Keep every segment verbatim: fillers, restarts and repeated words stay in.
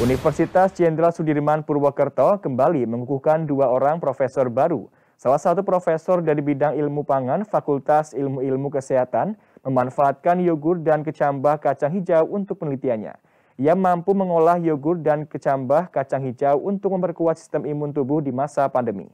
Universitas Jenderal Sudirman Purwokerto kembali mengukuhkan dua orang profesor baru. Salah satu profesor dari bidang ilmu pangan Fakultas Ilmu-Ilmu Kesehatan memanfaatkan yogurt dan kecambah kacang hijau untuk penelitiannya. Ia mampu mengolah yogurt dan kecambah kacang hijau untuk memperkuat sistem imun tubuh di masa pandemi.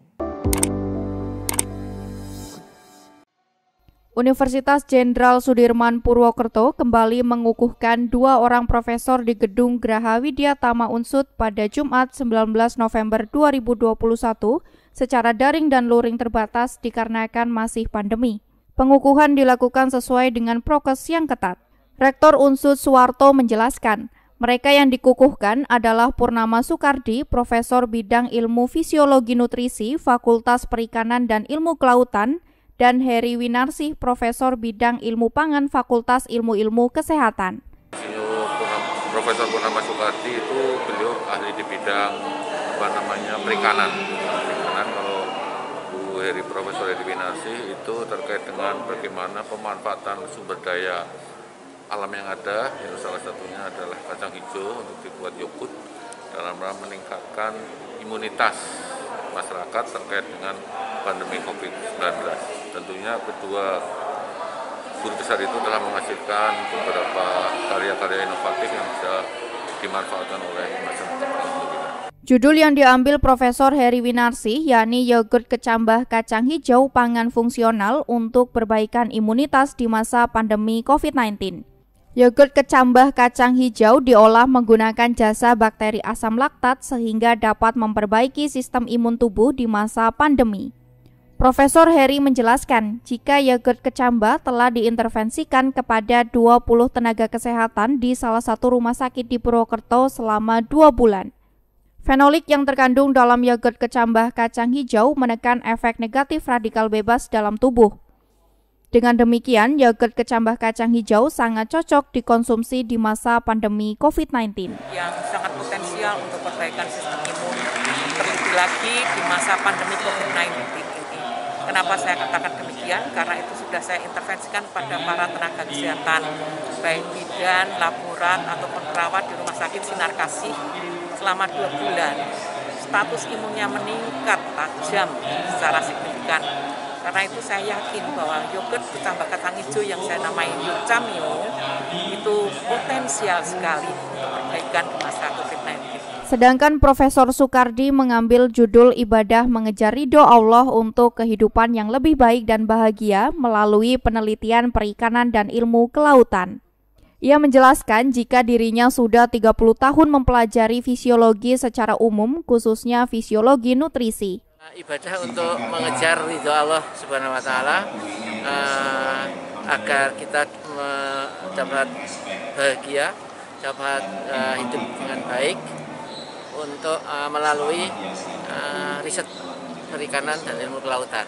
Universitas Jenderal Sudirman Purwokerto kembali mengukuhkan dua orang profesor di Gedung Graha Widya Tama Unsud pada Jumat sembilan belas November dua ribu dua puluh satu secara daring dan luring terbatas dikarenakan masih pandemi. Pengukuhan dilakukan sesuai dengan prokes yang ketat. Rektor Unsud Suwarto menjelaskan, mereka yang dikukuhkan adalah Purnama Sukardi, Profesor Bidang Ilmu Fisiologi Nutrisi, Fakultas Perikanan dan Ilmu Kelautan, dan Heri Winarsih, Profesor Bidang Ilmu Pangan, Fakultas Ilmu-Ilmu Kesehatan. Profesor Purnama Sukardi itu beliau ahli di bidang apa namanya perikanan. Perikanan kalau Bu Heri Profesor Heri Winarsih itu terkait dengan bagaimana pemanfaatan sumber daya alam yang ada, yang salah satunya adalah kacang hijau untuk dibuat yogurt dalam rangka meningkatkan imunitas masyarakat terkait dengan pandemi covid sembilan belas. Tentunya kedua guru besar itu telah menghasilkan beberapa karya-karya inovatif yang bisa dimanfaatkan oleh masyarakat. Judul yang diambil Profesor Heri Winarsih yakni yogurt kecambah kacang hijau pangan fungsional untuk perbaikan imunitas di masa pandemi covid sembilan belas. Yogurt kecambah kacang hijau diolah menggunakan jasa bakteri asam laktat sehingga dapat memperbaiki sistem imun tubuh di masa pandemi. Profesor Heri menjelaskan, jika yogurt kecambah telah diintervensikan kepada dua puluh tenaga kesehatan di salah satu rumah sakit di Purwokerto selama dua bulan. Fenolik yang terkandung dalam yogurt kecambah kacang hijau menekan efek negatif radikal bebas dalam tubuh. Dengan demikian, yogurt kecambah kacang hijau sangat cocok dikonsumsi di masa pandemi covid sembilan belas. Yang sangat potensial untuk perbaikan sistem imun, terlebih lagi di masa pandemi covid sembilan belas ini. Kenapa saya katakan demikian? Karena itu sudah saya intervensikan pada para tenaga kesehatan, baik bidan, laborat, ataupun perawat di Rumah Sakit Sinar Kasih selama dua bulan. Status imunnya meningkat tajam secara signifikan. Karena itu saya yakin bahwa yogurt ditambah kacang hijau yang saya namai Yocamio itu potensial sekali untuk perbaikan di masa covid sembilan belas. Sedangkan Profesor Sukardi mengambil judul ibadah mengejar ridho Allah untuk kehidupan yang lebih baik dan bahagia melalui penelitian perikanan dan ilmu kelautan. Ia menjelaskan jika dirinya sudah tiga puluh tahun mempelajari fisiologi secara umum, khususnya fisiologi nutrisi. Ibadah untuk mengejar ridho Allah Subhanahu wa Ta'ala uh, agar kita dapat bahagia, dapat uh, hidup dengan baik untuk uh, melalui uh, riset perikanan dan ilmu kelautan.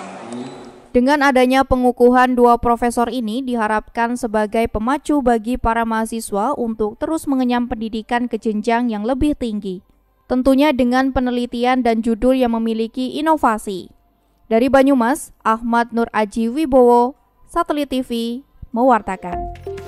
Dengan adanya pengukuhan dua profesor ini diharapkan sebagai pemacu bagi para mahasiswa untuk terus mengenyam pendidikan ke jenjang yang lebih tinggi. Tentunya dengan penelitian dan judul yang memiliki inovasi. Dari Banyumas, Ahmad Nur Aji Wibowo, Satelit T V, mewartakan.